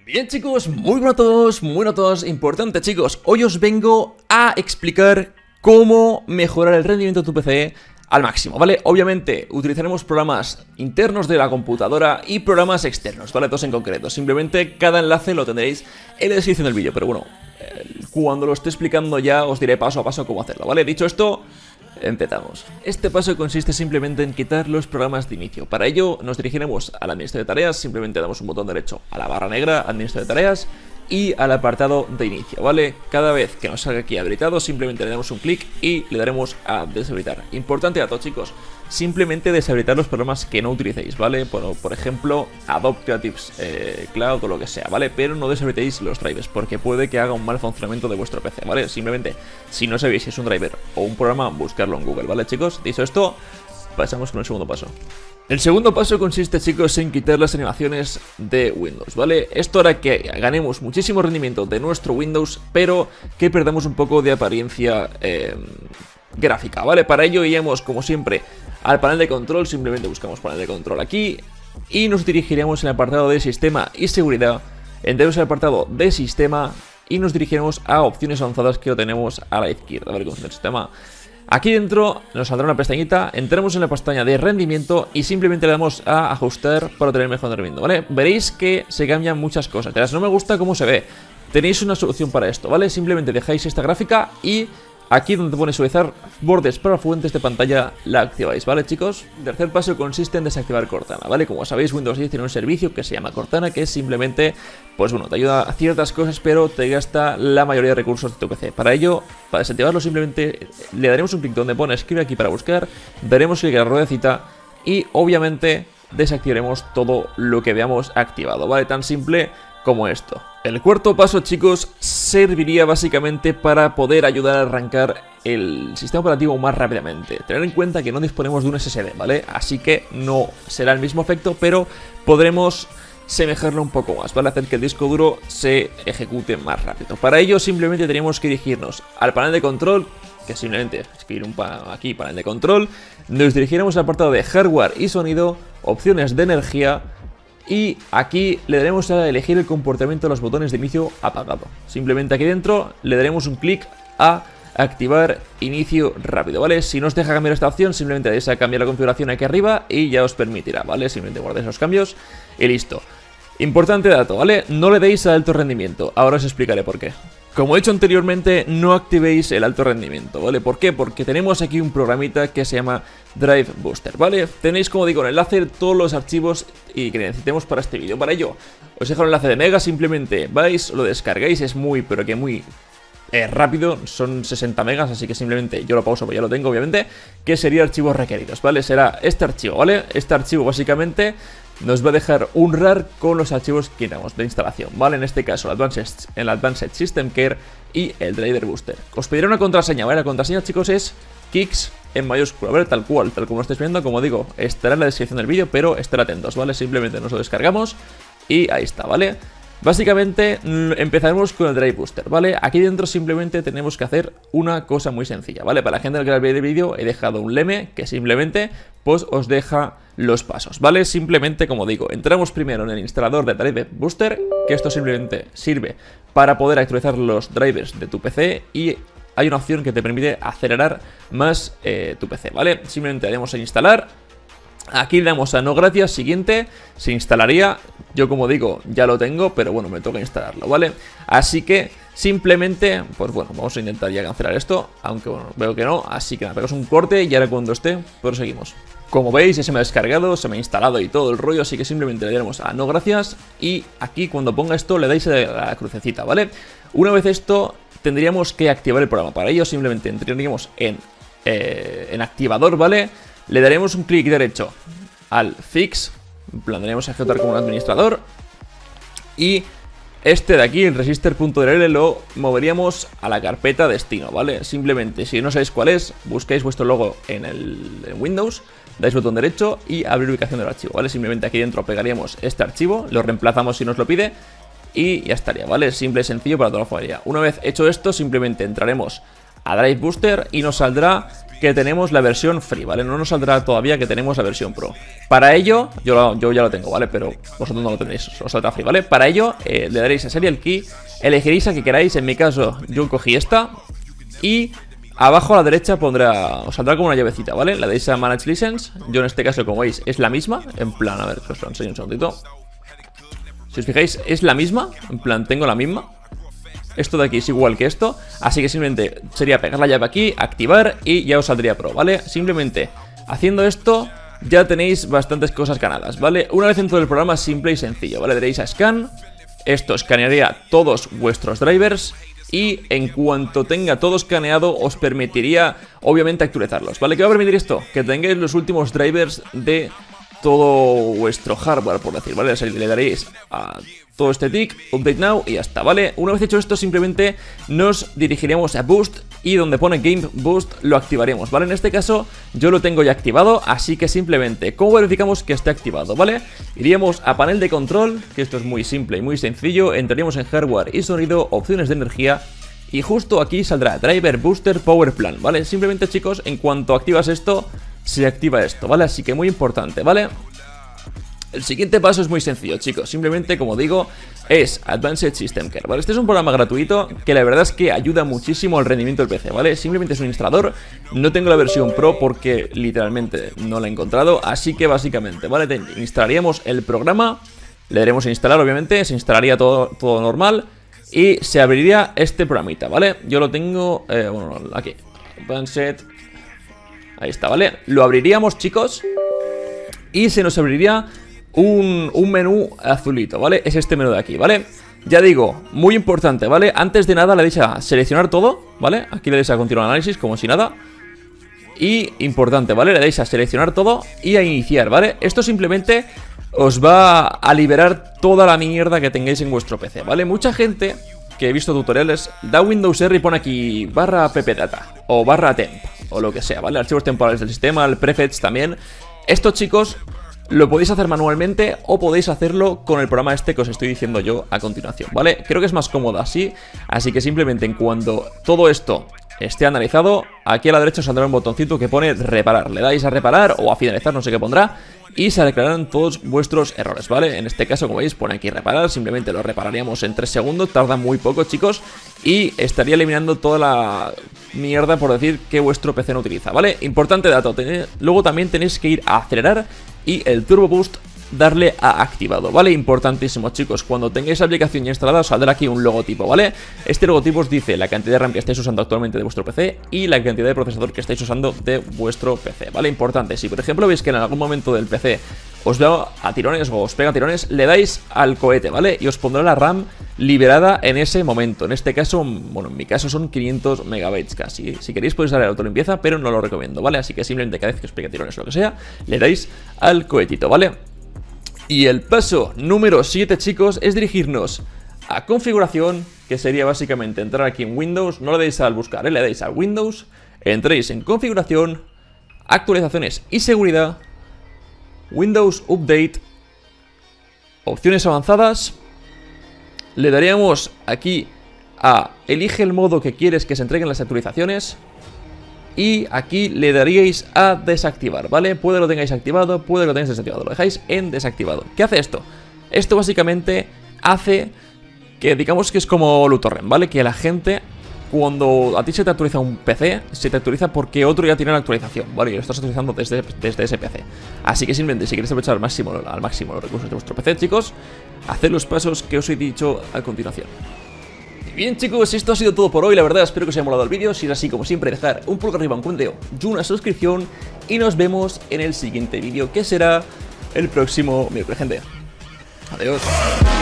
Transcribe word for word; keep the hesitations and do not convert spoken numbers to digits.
Bien chicos, muy buenos a todos, muy buenos a todos. Importante chicos, hoy os vengo a explicar cómo mejorar el rendimiento de tu P C al máximo, ¿vale? Obviamente utilizaremos programas internos de la computadora y programas externos, ¿vale? Dos en concreto. Simplemente cada enlace lo tendréis en la descripción del vídeo, pero bueno, eh, cuando lo esté explicando ya os diré paso a paso cómo hacerlo, ¿vale? Dicho esto, empezamos. Este paso consiste simplemente en quitar los programas de inicio. Para ello nos dirigiremos al administrador de tareas, simplemente damos un botón derecho a la barra negra, administrador de tareas, y al apartado de inicio, ¿vale? Cada vez que nos salga aquí habilitado, simplemente le damos un clic y le daremos a deshabilitar. Importante dato, chicos, simplemente deshabilitar los programas que no utilicéis, ¿vale? Por, por ejemplo, Adobe Creative eh, Cloud o lo que sea, ¿vale? Pero no deshabilitéis los drivers porque puede que haga un mal funcionamiento de vuestro P C, ¿vale? Simplemente, si no sabéis si es un driver o un programa, buscarlo en Google, ¿vale, chicos? Dicho esto, pasamos con el segundo paso. El segundo paso consiste, chicos, en quitar las animaciones de Windows, ¿vale? Esto hará que ganemos muchísimo rendimiento de nuestro Windows, pero que perdamos un poco de apariencia eh, gráfica, ¿vale? Para ello iremos, como siempre, al panel de control, simplemente buscamos panel de control aquí y nos dirigiremos en el apartado de sistema y seguridad, entremos en el apartado de sistema y nos dirigiremos a opciones avanzadas que lo tenemos a la izquierda, ¿vale? Con el sistema. Aquí dentro nos saldrá una pestañita, entramos en la pestaña de rendimiento y simplemente le damos a ajustar para obtener mejor rendimiento, ¿vale? Veréis que se cambian muchas cosas, pero no me gusta cómo se ve. Tenéis una solución para esto, ¿vale? Simplemente dejáis esta gráfica y aquí donde pone suavizar bordes para fuentes de pantalla la activáis, ¿vale, chicos? El tercer paso consiste en desactivar Cortana, ¿vale? Como sabéis, Windows diez tiene un servicio que se llama Cortana, que es simplemente, pues bueno, te ayuda a ciertas cosas, pero te gasta la mayoría de recursos de tu P C. Para ello, para desactivarlo, simplemente le daremos un clic donde pone escribe aquí para buscar, daremos clic a la ruedecita y obviamente desactivaremos todo lo que veamos activado, ¿vale? Tan simple como esto. El cuarto paso, chicos, serviría básicamente para poder ayudar a arrancar el sistema operativo más rápidamente. Tener en cuenta que no disponemos de un S S D, ¿vale? Así que no será el mismo efecto, pero podremos semejarlo un poco más, ¿vale? Hacer que el disco duro se ejecute más rápido. Para ello simplemente tenemos que dirigirnos al panel de control, que simplemente escribir un pa aquí, panel de control, nos dirigiremos al apartado de hardware y sonido, opciones de energía, y aquí le daremos a elegir el comportamiento de los botones de inicio apagado. Simplemente aquí dentro le daremos un clic a activar inicio rápido, ¿vale? Si no os deja cambiar esta opción, simplemente dais a cambiar la configuración aquí arriba y ya os permitirá, ¿vale? Simplemente guardáis los cambios y listo. Importante dato, ¿vale? No le deis a alto rendimiento, ahora os explicaré por qué. Como he dicho anteriormente, no activéis el alto rendimiento, ¿vale? ¿Por qué? Porque tenemos aquí un programita que se llama Drive Booster, ¿vale? Tenéis, como digo, en el enlace todos los archivos y que necesitemos para este vídeo. Para ello, os dejo el enlace de Mega, simplemente vais, lo descargáis, es muy, pero que muy eh, rápido, son sesenta megas, así que simplemente yo lo pauso, pues ya lo tengo, obviamente, que sería archivos requeridos, ¿vale? Será este archivo, ¿vale? Este archivo básicamente nos va a dejar un RAR con los archivos que queramos de instalación, ¿vale? En este caso, el Advanced, el Advanced System Care y el Driver Booster. Os pediré una contraseña, ¿vale? La contraseña, chicos, es Kicks en mayúscula, ¿vale? Tal cual, tal como lo estáis viendo, como digo, estará en la descripción del vídeo, pero estar atentos, ¿vale? Simplemente nos lo descargamos y ahí está, ¿vale? Básicamente empezaremos con el Drive Booster, ¿vale? Aquí dentro simplemente tenemos que hacer una cosa muy sencilla, ¿vale? Para la gente que ve el vídeo he dejado un leme que simplemente pues os deja los pasos, ¿vale? Simplemente, como digo, entramos primero en el instalador de Drive Booster, que esto simplemente sirve para poder actualizar los drivers de tu P C y hay una opción que te permite acelerar más eh, tu P C, ¿vale? Simplemente le damos a instalar. Aquí le damos a no gracias, siguiente, se instalaría, yo como digo ya lo tengo, pero bueno, me toca instalarlo, ¿vale? Así que simplemente, pues bueno, vamos a intentar ya cancelar esto, aunque bueno, veo que no, así que me pegamos un corte y ahora cuando esté, proseguimos. Como veis ya se me ha descargado, se me ha instalado y todo el rollo, así que simplemente le daremos a no gracias y aquí cuando ponga esto le dais a la crucecita, ¿vale? Una vez esto tendríamos que activar el programa, para ello simplemente entraríamos en, eh, en activador, ¿vale? Le daremos un clic derecho al Fix, en plan, daremos a ejecutar como un administrador y este de aquí, el register.dll, lo moveríamos a la carpeta destino, ¿vale? Simplemente, si no sabéis cuál es, buscáis vuestro logo en el en Windows, dais botón derecho y abrir ubicación del archivo, ¿vale? Simplemente aquí dentro pegaríamos este archivo, lo reemplazamos si nos lo pide y ya estaría, ¿vale? Simple y sencillo para toda la familia. Una vez hecho esto, simplemente entraremos a Drive Booster y nos saldrá que tenemos la versión free, ¿vale? No nos saldrá todavía que tenemos la versión pro. Para ello, yo, lo, yo ya lo tengo, ¿vale? Pero vosotros no lo tenéis, os saldrá free, ¿vale? Para ello, eh, le daréis a Serial Key, elegiréis a que queráis. En mi caso, yo cogí esta. Y abajo a la derecha pondrá, os saldrá como una llavecita, ¿vale? Le dais a Manage License. Yo en este caso, como veis, es la misma. En plan, a ver, os lo enseño un segundito. Si os fijáis, es la misma. En plan, tengo la misma. Esto de aquí es igual que esto, así que simplemente sería pegar la llave aquí, activar y ya os saldría pro, ¿vale? Simplemente haciendo esto ya tenéis bastantes cosas ganadas, ¿vale? Una vez dentro del programa, simple y sencillo, ¿vale? Le daréis a Scan, esto escanearía todos vuestros drivers y en cuanto tenga todo escaneado os permitiría, obviamente, actualizarlos, ¿vale? ¿Qué va a permitir esto? Que tengáis los últimos drivers de todo vuestro hardware, por decir, ¿vale? Le daréis a todo este tick, update now y ya está, ¿vale? Una vez hecho esto, simplemente nos dirigiríamos a Boost y donde pone Game Boost lo activaremos, ¿vale? En este caso yo lo tengo ya activado, así que simplemente, ¿cómo verificamos que esté activado, ¿vale? Iríamos a panel de control, que esto es muy simple y muy sencillo, entraríamos en hardware y sonido, opciones de energía y justo aquí saldrá Driver Booster Power Plan, ¿vale? Simplemente, chicos, en cuanto activas esto, se activa esto, ¿vale? Así que muy importante, ¿vale? El siguiente paso es muy sencillo, chicos. Simplemente, como digo, es Advanced System Care, ¿vale? Este es un programa gratuito que la verdad es que ayuda muchísimo al rendimiento del P C, ¿vale? Simplemente es un instalador. No tengo la versión Pro porque literalmente no la he encontrado. Así que básicamente, ¿vale? Instalaríamos el programa, le daremos a instalar, obviamente. Se instalaría todo, todo normal y se abriría este programita, ¿vale? Yo lo tengo, eh, bueno, aquí Advanced. Ahí está, ¿vale? Lo abriríamos, chicos, y se nos abriría un, un menú azulito, ¿vale? Es este menú de aquí, ¿vale? Ya digo, muy importante, ¿vale? Antes de nada le dais a seleccionar todo, ¿vale? Aquí le dais a continuar análisis, como si nada. Y importante, ¿vale? Le dais a seleccionar todo y a iniciar, ¿vale? Esto simplemente os va a liberar toda la mierda que tengáis en vuestro P C, ¿vale? Mucha gente que he visto tutoriales da Windows R y pone aquí barra ppdata o barra temp o lo que sea, ¿vale? Archivos temporales del sistema, el prefetch también. Esto, chicos, lo podéis hacer manualmente o podéis hacerlo con el programa este que os estoy diciendo yo a continuación, ¿vale? Creo que es más cómodo así, así que simplemente en cuanto todo esto esté analizado, aquí a la derecha os saldrá un botoncito que pone reparar. Le dais a reparar o a finalizar, no sé qué pondrá, y se declararán todos vuestros errores, ¿vale? En este caso, como veis, pone aquí reparar, simplemente lo repararíamos en tres segundos, tarda muy poco, chicos, y estaría eliminando toda la mierda, por decir, que vuestro P C no utiliza, ¿vale? Importante dato, tenéis, luego también tenéis que ir a acelerar y el Turbo Boost darle a activado, ¿vale? Importantísimo, chicos, cuando tengáis la aplicación ya instalada os saldrá aquí un logotipo, ¿vale? Este logotipo os dice la cantidad de RAM que estáis usando actualmente de vuestro P C y la cantidad de procesador que estáis usando de vuestro P C, ¿vale? Importante, si por ejemplo veis que en algún momento del P C os da a tirones o os pega a tirones, le dais al cohete, ¿vale? Y os pondrá la RAM liberada en ese momento. En este caso, bueno, en mi caso son quinientos megabytes casi. Si queréis podéis darle a la autolimpieza, pero no lo recomiendo, ¿vale? Así que simplemente cada vez que os pegue a tirones o lo que sea, le dais al cohetito, ¿vale? Y el paso número siete, chicos, es dirigirnos a configuración, que sería básicamente entrar aquí en Windows. No le deis al buscar, ¿eh? Le dais a Windows, entréis en configuración, actualizaciones y seguridad, Windows Update, opciones avanzadas. Le daríamos aquí a elige el modo que quieres que se entreguen las actualizaciones. Y aquí le daríais a desactivar, ¿vale? Puede que lo tengáis activado, puede que lo tengáis desactivado. Lo dejáis en desactivado. ¿Qué hace esto? Esto básicamente hace que, digamos que es como LuTorrent, ¿vale? Que la gente, cuando a ti se te actualiza un P C, se te actualiza porque otro ya tiene la actualización, ¿vale? Y lo estás actualizando desde, desde ese P C. Así que simplemente, si queréis aprovechar al máximo, al máximo los recursos de vuestro P C, chicos, haced los pasos que os he dicho a continuación. Bien, chicos, esto ha sido todo por hoy, la verdad, espero que os haya molado el vídeo. Si es así, como siempre, dejar un pulgar arriba, un comentario y una suscripción. Y nos vemos en el siguiente vídeo, que será el próximo miércoles, gente. Adiós.